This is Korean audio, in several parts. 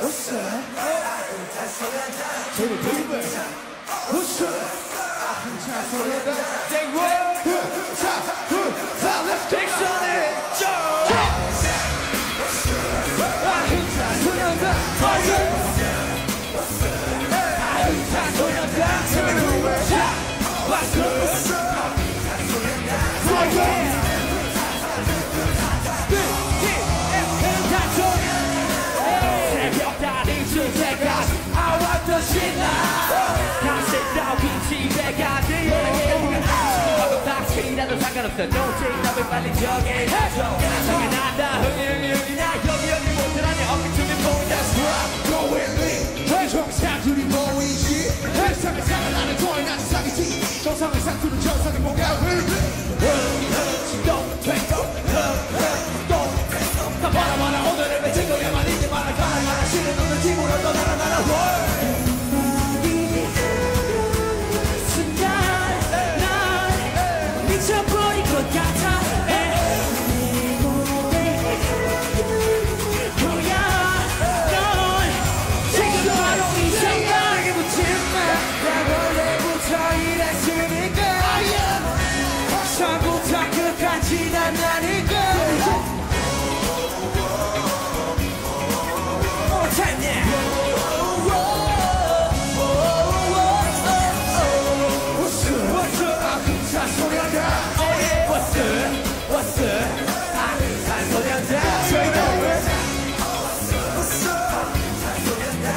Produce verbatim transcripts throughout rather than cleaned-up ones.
What's up? Baby, baby. What's up? Say what? Let's take some it. 상관없어 노트에 답을 빨리 정해줘 나중에 난다 흥이 흥이 흥이나 여기 여기 못들하네 어깨춤이 보인다 Go with me 최종 사투리 보이지 세상에 살아나는 거에 난 사기지 정상의 사투리 정상의 뭔가 흐르는 시동 백도 또 다 바라봐라 오늘을 맺힌 거야만 이제 말아 가라 가라 싫은 놈들 집으로 떠나라 나라 미쳐버릴 것 같아 뭐야 넌 지금 바로 이 생각에 붙지마 나 원래부터 이랬으니까 처음부터 끝까지 난 나니까 못했냐 What's up? 아, 잔소리 한다. 저희 너왜? What's up? 잔소리 한다.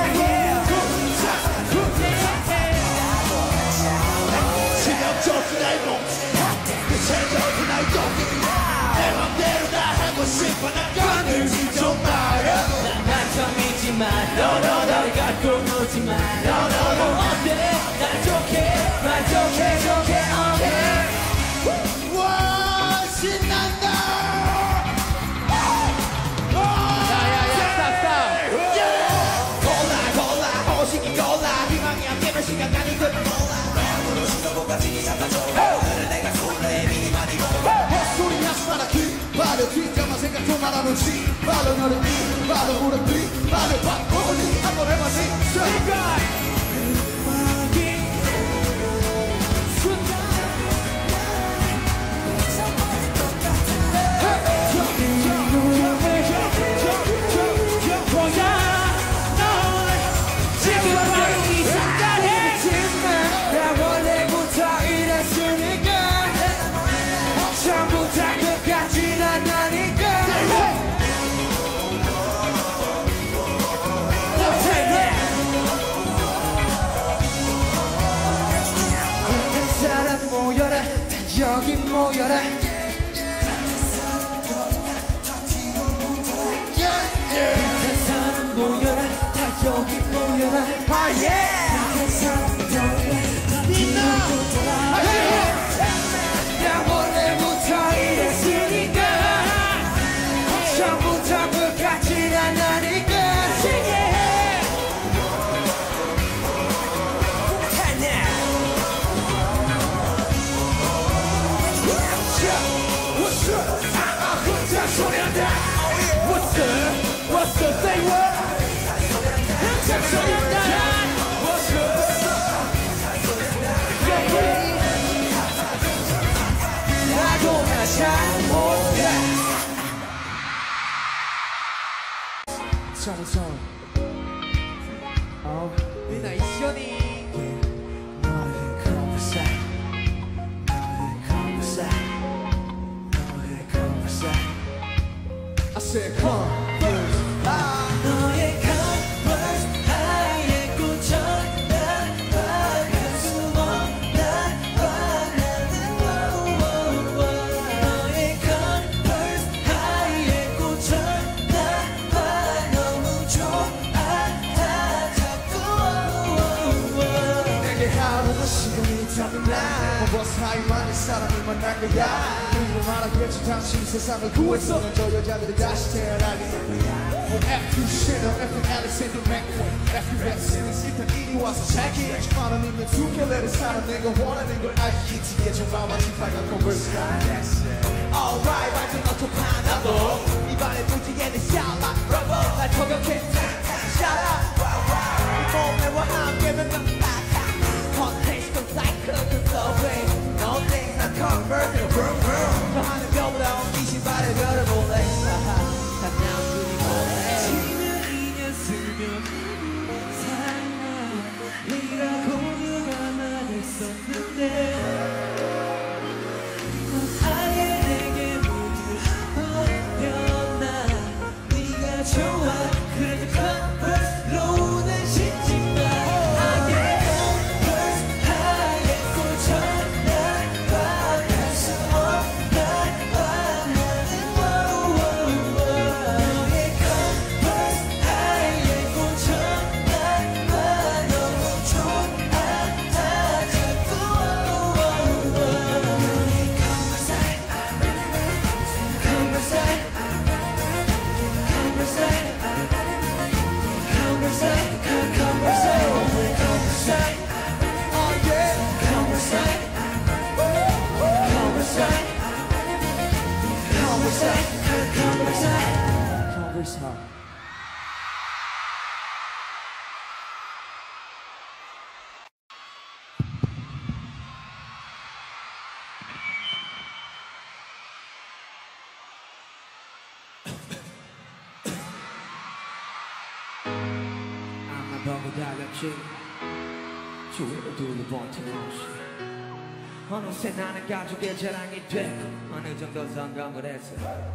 지겹죠 날 몽지. 구체적인 날 동기. 내 맘대로 다 하고 싶어 난 꺼내지 좀 말야. 난 한정이지만 너너 날 갖고 노지만 너너 어때? 날 좋게 말 좋게 좋게 어때? 신난다! 야야야 스탑 스탑! 골라 골라 호식이 골라 희망이 함께면 시간 아니거든 몰라 마음으로 신호보까지 잡아줘 오늘은 내가 손에 미니 많이 먹어 헛소리 하지 마라 기발려 뒷담화 생각 좀 말아놓지 발로 너를 이 발로 무릎이 발로 바꿔올리 한번 해봐지 스트라이크 여기 모여라 한 사람 모여라 다 여기 모여라 아 예! 한 사람 모여라 니나 나 원래부터 이랬으니까 처음부터 끝까지 난 나니까 What's up? What's up? Say what? 소리 한다. What's up? 나도 나 잘 몰라. Sorry, sorry. Oh, 미나 이시연이. 너의 컨버사, 너의 컨버사, 너의 컨버사. I said converse. 아. 너의 converse 하얘 꽂혔나 봐 가슴 없나 봐 나는 너의 converse 하얘 꽂혔나 봐 너무 좋아 다 자꾸 내게 하루는 시간이 잡나 뭐 사이만의 사람을 만난 거야 말하겠지 당신이 세상을 구했어 넌 저 여자들이 다시 태어나게 F two Chanel, F two Alexander McQueen F two Mercedes 일단 이리 와서 자기 만 원이면 두 켤레를 사라 내가 원하는 걸 알기 뒤에 정말 마치 빨간 컨버스가 Alright, 완전 어떡하 나도 입안에 부지게 내 샤라 러버 날 저격해 보고 달렸지 주위로 둘러본 틈없이 어느새 나는 가족의 자랑이 되고 어느 정도 성공을 했어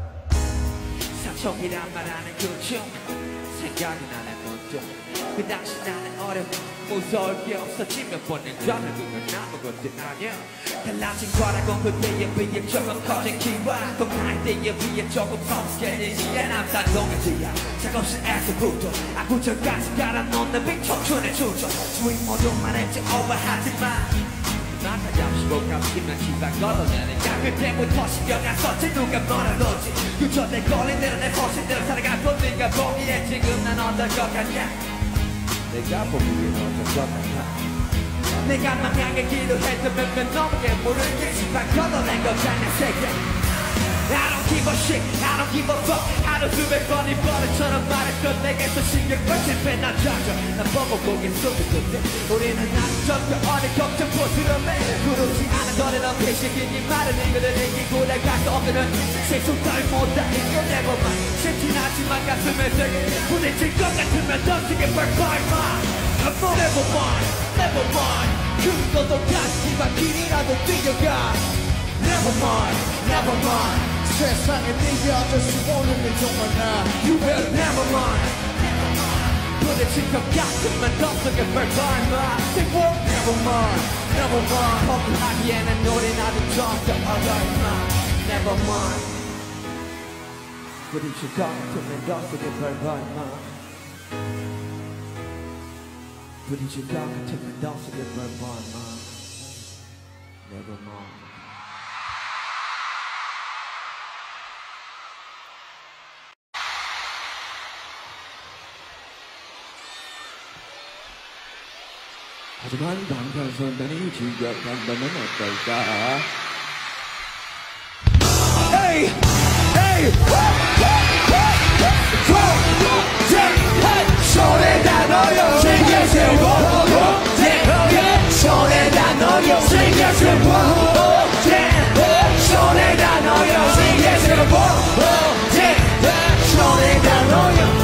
사촌이란 말하는 그중 생각이 나는 문득 그 당시 나는 어렵고 무서울 게 없었지 몇 번을 전을 그건 아무것도 아니야 달라진 거라곤 그때에 비해 조금 커진 기와 또 나의 때에 비해 조금 성숙해지지 않았다 동일지야 작업실 에서부터 아구절까지 갈아놓는 빈 청춘의 주저 주위 모두 말했지 오버하지만 나타 잠시고 감기면 기반 걷어내는 야 그때부터 신경 안 썼지 누가 뭐라 그러지 그저 내 걸린 대로 내 포신대로 살아가고 네가 보기에 지금 난 어떨 것 같냐 내가 보기엔 어떨 것 같아 내가 망향에 기도했다면 몇 넘게 모르게 시간 걷어낸 거잖아 새끼 I don't give a shit, I don't give a fuck 하루 수백 번이 버릇처럼 말했던 내게서 신경과 실패 난 젖어 난 보고 고개 속에 그때 우리는 아주 적게 어린 걱정 부스럼해 그렇지 않은 너네는 배식이니 말은 이거는 이기고 내가 수 없는 세속 따위 못다 이거 nevermind 쉽진 않지만 가슴에 세게 부딪힐 것 같으면 던지게 벌벌만 Nevermind, nevermind 그것도 가시지만 길이라도 뛰어가 Nevermind, nevermind 세상에 네가 어쩔 수 없는 일 정말 나 You better never mind 부딪힐 것 같으면 덤속에 벌벌마 Say what? Never mind, never mind 포기하기에는 우린 아주 좀더 어려울마 Never mind 부딪힐 것 같으면 덤속에 벌벌마 부딪힐 것 같으면 덤속에 벌벌마 Never mind 하지만 방탄소년단이 진격한다면 어떨까? Hey! Hey! 손에다 넣어요 신경 쓰고 손에다 넣어요 신경 쓰고 손에다 넣어요 신경 쓰고 손에다 넣어요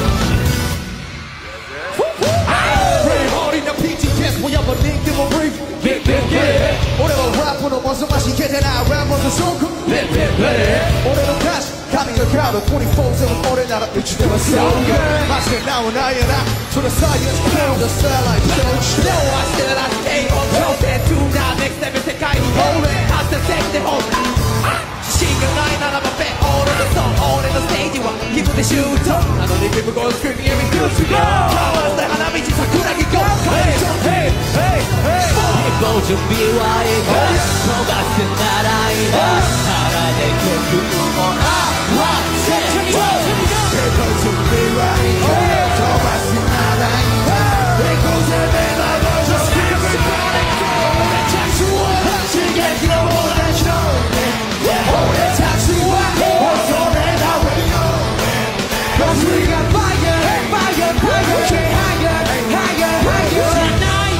보여버 링크고 브리프 빅빅빅 올해도 랩으로 먼저 마시게 되나 랩 먼저 쏘고 빅빅빅 올해도 다시 가능을 가로 이십사 세븐 올해 나라 일주대만 so good 마시게 나온 나의 나 To the science, kill the style like coach No, I still I stay on top and do now next level 세계이 홀에 하트 색대 홀 신경 나의 나라만 빼 올해도 써 올해도 스테이지와 기분의 슈터 난 너네 기쁘고 screaming and we good to go 가와서 하나 미친 사쿠라기 go Hey, hey, hey 이보 준비와 이거 너 같은 나라이다 나라의 교육원 아와 천천히 이보 준비와 이거 너 같은 나라이다 이곳에 내가 먼저 everybody go 착수와 시계 길어보다 좋네 오래 착수와 어서 내가 왜요 Cause we got fire, fire, fire higher, higher, higher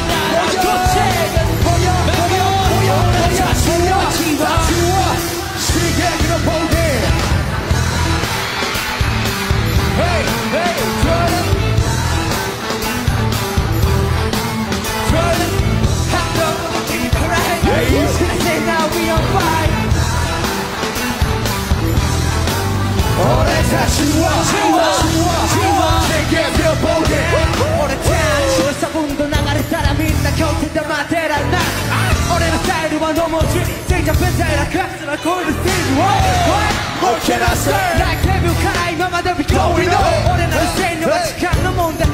오래자 치워 치워 치워 치워 내게 펴보게 오래자 치워서분도 나가를 따라 믿나 곁에 마테라 나 올해는 스타일로만 넘어지 생잡힌 스타일라 가스라 골드 스테이지 What can I say Like 데뷔 카이 마마 데뷔 going on 올해 나를 세이는 마치 강로 몬다